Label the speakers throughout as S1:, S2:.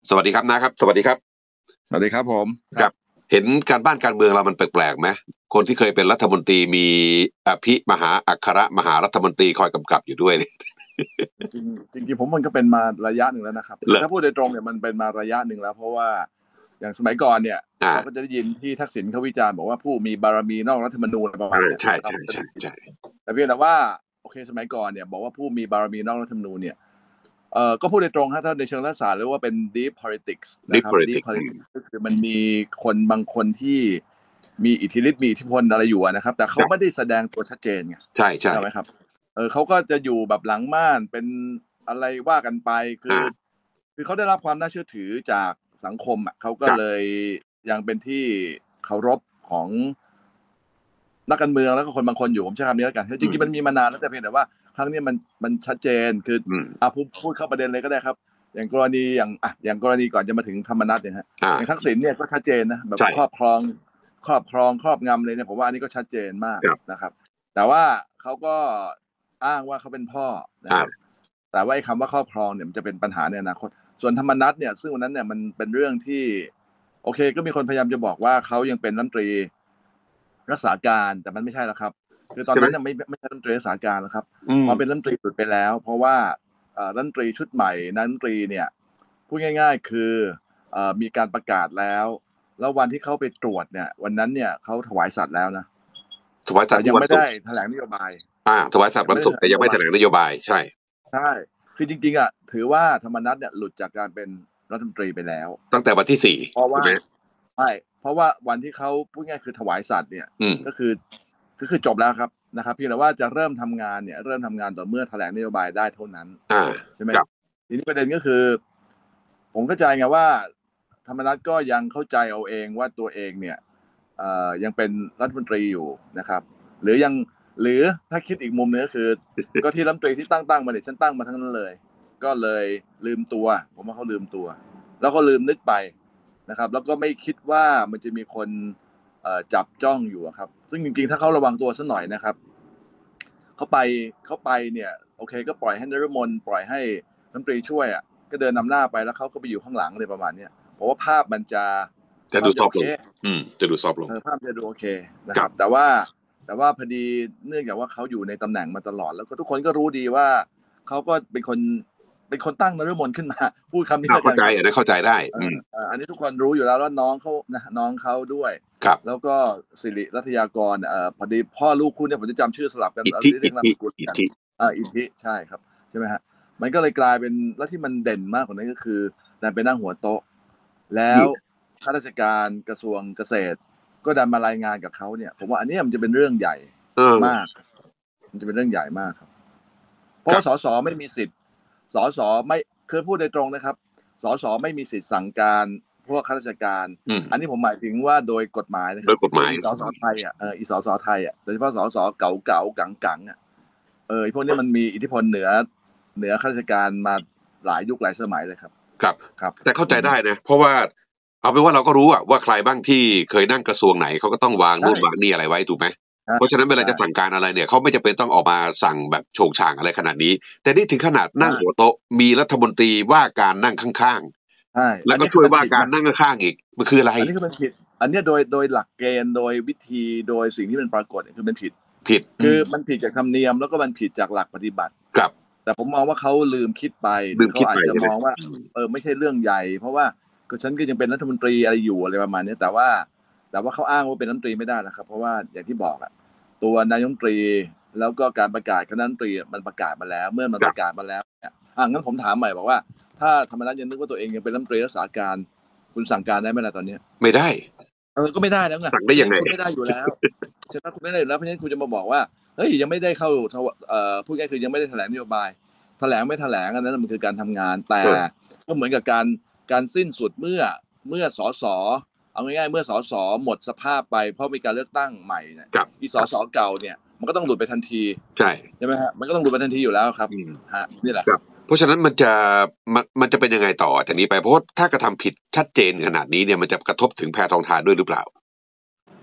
S1: สวัสดีครับนะครับสวัสดีครับ
S2: สวัสดีครับผม
S1: ครับเห็นการบ้านการเมืองเรามันแปลกๆไหมคนที่เคยเป็นรัฐมนตรีมีอภิมหาอัครมหารัฐมนตรีคอยกำกับอยู่ด้วยเนี่ย
S2: จริงผมมันก็เป็นมาระยะหนึ่งแล้วนะครับคือถ้าพูดโดยตรงเนี่ยมันเป็นมาระยะหนึ่งแล้วเพราะว่าอย่างสมัยก่อนเนี่ยเราก็จะได้ยินที่ทักษิณเขาวิจารณ์บอกว่าผู้มีบารมีนอกรัฐธรรมนูญอะไรประมาณนี้
S1: ใช่
S2: แต่เพียงแต่ว่าโอเคสมัยก่อนเนี่ยบอกว่าผู้มีบารมีนอกรัฐธรรมนูญเนี่ยก็พูดโดยตรงฮะถ้าในเชิงรัฐศาสตร์เรียกว่าเป็น deep politics นะครับ deep politics ก็คือมันมีคนบางคนที่มีอิทธิฤทธิ์มีอิทธิพลอะไรอยู่นะครับแต่เขาไม่ได้แสดงตัวชัดเจนไง
S1: ใช่
S2: ใช่ไหมครับเขาก็จะอยู่แบบหลังม่านเป็นอะไรว่ากันไปคือเขาได้รับความน่าเชื่อถือจากสังคมอ่ะเขาก็เลยยังเป็นที่เคารพของนักการเมืองแล้วก็คนบางคนอยู่ผมใช้คำนี้แล้วกันจริงๆมันมีมานานแล้วแต่เพียงแต่ว่าครั้งนี้มันชัดเจนคือพูดเข้าประเด็นเลยก็ได้ครับอย่างกรณีอย่างกรณีก่อนจะมาถึงธรรมนัสเนี่ยฮะอย่างทักษิณเนี่ยก็ชัดเจนนะแบบครอบครองงำเลยเนี่ยผมว่าอันนี้ก็ชัดเจนมากนะครับแต่ว่าเขาก็อ้างว่าเขาเป็นพ่อนะครับแต่ว่าไอ้คำว่าครอบครองเนี่ยมันจะเป็นปัญหาในอนาคตส่วนธรรมนัสเนี่ยซึ่งวันนั้นเนี่ยมันเป็นเรื่องที่โอเคก็มีคนพยายามจะบอกว่าเขายังเป็นรัฐมนตรีรักษาการแต่มันไม่ใช่แล้วครับคือตอนนั้นเนี่ยไม่ใช่รัฐมนตรีรักษาการแล้วครับพอเป็นรัฐมนตรีหลุดไปแล้วเพราะว่ารัฐมนตรีชุดใหม่รัฐมนตรีเนี่ยพูดง่ายๆคือมีการประกาศแล้ววันที่เขาไปตรวจเนี่ยวันนั้นเนี่ยเขาถวายสัตย์แล้วนะ
S1: ถวายสัตย์
S2: ยังไม่ได้แถลงนโยบาย
S1: ถวายสัตย์วันศุกร์แต่ยังไม่แถลงนโยบายใช่
S2: คือจริงๆถือว่าธรรมนัสเนี่ยหลุดจากการเป็นรัฐมนตรีไปแล้ว
S1: ตั้งแต่วันที่4
S2: เพราะว่าใช่เพราะว่าวันที่เขาพูดง่ายคือถวายสัตย์เนี่ยก็คือจบแล้วครับนะครับเพียงแต่ว่าจะเริ่มทำงานต่อเมื่อแถลงนโยบายได้เท่านั้นใช่ไหมทีนี้ประเด็นก็คือผมเข้าใจไงว่าธรรมนัสก็ยังเข้าใจเอาเองว่าตัวเองเนี่ยยังเป็นรัฐมนตรีอยู่นะครับหรือถ้าคิดอีกมุมนึงก็คือก็ที่รัฐมนตรีที่ตั้งมาเนี่ยฉันตั้งมาทั้งนั้นเลยก็เลยลืมตัวผมว่าเขาลืมตัวแล้วก็ลืมนึกไปนะครับแล้วก็ไม่คิดว่ามันจะมีคนจับจ้องอยู่ครับซึ่งจริงๆถ้าเขาระวังตัวสักหน่อยนะครับเขาไปเนี่ยโอเคก็ปล่อยให้นฤมลปล่อยให้รัฐมนตรีช่วยอ่ะก็เดินนำหน้าไปแล้วเขาก็ไปอยู่ข้างหลังเลยประมาณนี้เพราะว่าภาพมันจะ
S1: ดูซอฟลงจะดูซอฟลง
S2: ภาพจะดูโอเคนะครับแต่ว่าพอดีเนื่องจากว่าเขาอยู่ในตำแหน่งมาตลอดแล้วก็ทุกคนก็รู้ดีว่าเขาก็เป็นคนตั้งนฤมลขึ้นมาพูดคำนี้
S1: เข้าใจได้
S2: อันนี้ทุกคนรู้อยู่แล้วน้องเขาด้วยแล้วก็สิริรัตยากรพอดีพ่อลูกคู่เนี่ยผมจะจำชื่อสลับกันเรียกนามสกุลกันอิทธิใช่ครับใช่ไหมฮะมันก็เลยกลายเป็นแล้วที่มันเด่นมากกว่านั้นก็คือดันไปนั่งหัวโต๊ะแล้วข้าราชการกระทรวงเกษตรก็ดันมารายงานกับเขาเนี่ยผมว่าอันนี้มันจะเป็นเรื่องใหญ่มากมันจะเป็นเรื่องใหญ่มากครับเพราะว่าสสไม่มีสิทธิ์สสไม่คือพูดโดยตรงนะครับสสไม่มีสิทธิ์สั่งการพวกข้าราชการอันนี้ผมหมายถึงว่าโดยกฎหมายนะครับ
S1: โดยกฎหมาย
S2: สสไทยอีสสไทยโดยเฉพาะสสเก่ากังพวกนี้มันมีอิทธิพลเหนือข้าราชการมาหลายยุคหลายสมัยเลยครับ
S1: ครับแต่เข้าใจได้นะเพราะว่าเอาเป็นว่าเราก็รู้ว่าใครบ้างที่เคยนั่งกระทรวงไหนเขาก็ต้องวางนู่นวางนี่อะไรไว้ถูกไหมเพราะฉะนั้นเวลาจะสั่งการอะไรเนี่ยเขาไม่จำเป็นต้องออกมาสั่งแบบโฉงฉางอะไรขนาดนี้แต่นี่ถึงขนาดนั่งหัวโต๊ะมีรัฐมนตรีว่าการนั่งข้างๆแล้วก็ช่วยว่าการนั่งข้างๆอีกมันคืออะไร
S2: อันนี้คือมันผิดอันนี้โดยหลักเกณฑ์โดยวิธีโดยสิ่งที่มันปรากฏคือมันผิดคือมันผิดจากธรรมเนียมแล้วก็มันผิดจากหลักปฏิบัติแต่ผมมองว่าเขาลืมคิดไปเขาอาจจะมองว่าไม่ใช่เรื่องใหญ่เพราะว่าก็ฉันก็ยังเป็นรัฐมนตรีอะไรอยู่อะไรประมาณนี้แต่ว่าเขาอ้างว่าเป็นรัฐมนตรีไม่ได้นะครับเพราะว่าอย่างที่บอกตัวนายกรัฐมนตรีแล้วก็การประกาศคณะรัฐมนตรีมันประกาศมาแล้วเมื่อมันประกาศมาแล้วเนี่ยงั้นผมถามใหม่บอกว่าถ้าธรรมนัสยังนึกว่าตัวเองยังเป็นรัฐมนตรีรักษาการคุณสั่งการได้ไหมล่ะตอนนี้
S1: ไม่ได้
S2: ก็ไม่ได้แล้วไง
S1: สั่งได้ยังไง
S2: คุณไม่ได้อยู่แล้วฉะนั้นคุณไม่ได้แล้วเพราะฉะนั้นคุณจะมาบอกว่าเฮ้ยยังไม่ได้เข้าพูดง่ายคือยังไม่ได้แถลงนโยบายแถลงไม่แถลงอันนั้นมันคือการทำงานแต่ก็เหมือนกับการสิ้นสุดเมื่อสสเอาง่ายๆเมื่อสสหมดสภาพไปเพราะมีการเลือกตั้งใหม่เนี่ยอีสสเก่าเนี่ยมันก็ต้องหลุดไปทันทีใช่ไหมฮะมันก็ต้องหลุดไปทันทีอยู่แล้วครับนี่แหละครับ
S1: เพราะฉะนั้นมันจะเป็นยังไงต่อจากนี้ไปเพราะถ้ากระทำผิดชัดเจนขนาดนี้เนี่ยมันจะกระทบถึงแพทองธารด้วยหรือเปล่า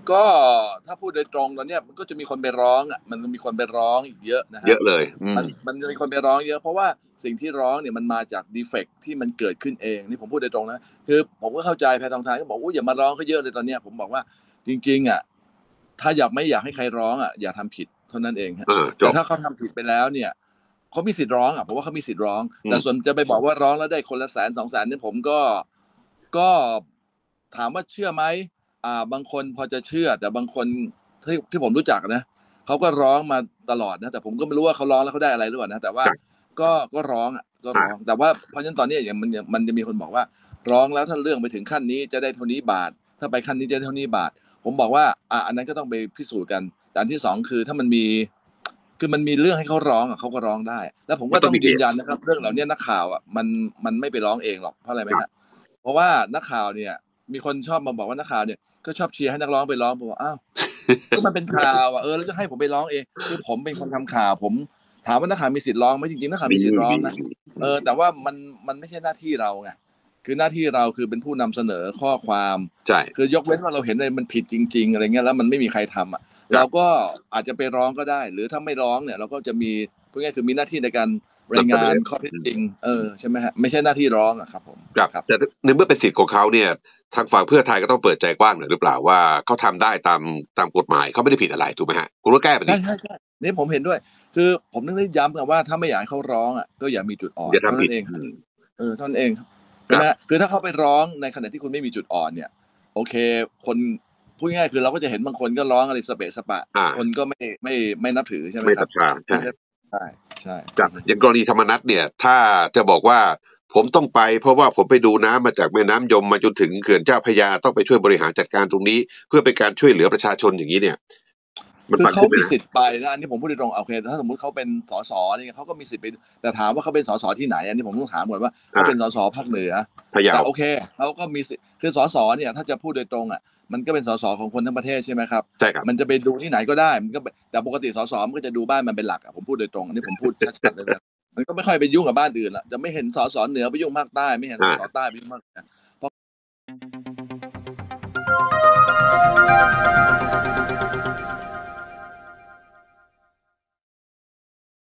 S2: ก็ถ้าพูดโดยตรงตอนเนี้ยมันก็จะมีคนไปร้องอ่ะมันมีคนไปร้องอีกเยอะนะฮะ
S1: เยอะเลย
S2: มันจะมีคนไปร้องเยอะเพราะว่าสิ่งที่ร้องเนี่ยมันมาจากดีเฟกที่มันเกิดขึ้นเองนี่ผมพูดโดยตรงนะคือผมก็เข้าใจแพทองทานก็บอกอย่ามาร้องเขาเยอะเลยตอนเนี้ยผมบอกว่าจริงๆอ่ะถ้าไม่อยากให้ใครร้องอ่ะอย่าทำผิดเท่านั้นเองฮะแต่ถ้าเขาทำผิดไปแล้วเนี่ยเขามีสิทธิ์ร้องอ่ะผมว่าเขามีสิทธิ์ร้องแต่ส่วนจะไปบอกว่าร้องแล้วได้คนละ100,000-200,000เนี่ยผมก็ถามว่าเชื่อไหมบางคนพอจะเชื่อแต่บางคนที่ผมรู้จักนะเขาก็ร้องมาตลอดนะแต่ผมก็ไม่รู้ว่าเขาร้องแล้วเขาได้อะไรหรือเปล่านะแต่ว่าก็ร้องก็ร้องแต่ว่าเพราะฉะนั้นตอนนี้อย่างมันจะมีคนบอกว่าร้องแล้วถ้าเรื่องไปถึงขั้นนี้จะได้เท่านี้บาทถ้าไปขั้นนี้จะได้เท่านี้บาทผมบอกว่าอันนั้นก็ต้องไปพิสูจน์กันแต่อันที่สองคือถ้ามันมีเรื่องให้เขาร้องเขาก็ร้องได้แล้วผมก็ต้องยืนยันนะครับเรื่องเหล่านี้นักข่าวมันไม่ไปร้องเองหรอกเพราะอะไรไหมฮะเพราะว่านักข่าวเนี่ยมีคนชอบมาบอกว่านักข่าวเนี่ยก็ชอบเชียร์ให้นักร้องไปร้องผมว่าอ้าวก็มันเป็นข่าวแล้วจะให้ผมไปร้องเองคือผมเป็นคนทำข่าวผมถามว่านักข่าวมีสิทธิ์ร้องไหมจริงๆนักข่าวมีสิทธิ์ร้องนะแต่ว่ามันไม่ใช่หน้าที่เราไงคือหน้าที่เราคือเป็นผู้นำเสนอข้อความ
S1: ใช่
S2: คือยกเว้นว่าเราเห็นอะไรมันผิดจริงๆอะไรเงี้ยแล้วมันไม่มีใครทำเราก็อาจจะไปร้องก็ได้หรือถ้าไม่ร้องเนี่ยเราก็จะมีพูดง่ายคือมีหน้าที่ในการรายงานข้อเท็จจริงใช่ไหมฮะไม่ใช่หน้าที่ร้องครับผม
S1: ครับแต่ในเมื่อเป็นสิทธิ์ของเขาเนี่ยทางฝั่งเพื่อไทยก็ต้องเปิดใจกว้างหน่อยหรือเปล่าว่าเขาทำได้ตามกฎหมายเขาไม่ได้ผิดอะไรถูกไหมฮะคุณก็แก้ไปดิ
S2: ใช่นี่ผมเห็นด้วยคือผมนึกได้ย้ำกันว่าถ้าไม่อยากให้เขาร้องก็อย่ามีจุดอ่อน
S1: อย่าทำผิด
S2: เท่านั้นเองใช่ไหมคือถ้าเขาไปร้องในขณะที่คุณไม่มีจุดอ่อนเนี่ยโอเคคนพูดง่ายคือเราก็จะเห็นบางคนก็ร้องอะไรสเปะสปะคนก็ไม่นับถือใช่ไหมครับใช่
S1: อย่างกรณีธรรมนัสเนี่ยถ้าจะบอกว่าผมต้องไปเพราะว่าผมไปดูน้ำมาจากแม่น้ำยมมาจนถึงเขื่อนเจ้าพระยาต้องไปช่วยบริหารจัดการตรงนี้เพื่อเป็นการช่วยเหลือประชาชนอย่างนี้เนี่ย
S2: คือเขามีสิทธิ์ไปนะอันนี้ผมพูดตรงโอเคถ้าสมมติเขาเป็นสสนี่เขาก็มีสิทธิ์ไปแต่ถามว่าเขาเป็นสสที่ไหนอันนี้ผมต้องถามก่อนว่าเขาเป็นสสภาคเหนือแต่โอเคเขาก็มีสิทธิ์คือสสเนี่ยถ้าจะพูดโดยตรงมันก็เป็นสสของคนทั้งประเทศใช่ไหมครับ
S1: ใช่ครับ
S2: มันจะไปดูที่ไหนก็ได้มันก็แต่ปกติสสมันก็จะดูบ้านมันเป็นหลักผมพูดโดยตรงอันนี้ผมพูดชัดๆเลยนะมันก็ไม่ค่อยไปยุ่งกับบ้านอื่นละจะไม่เห็นสสเหนือไปยุ่งภาคใต้ไม่เห็นสสใต้ไปยุ่งภาค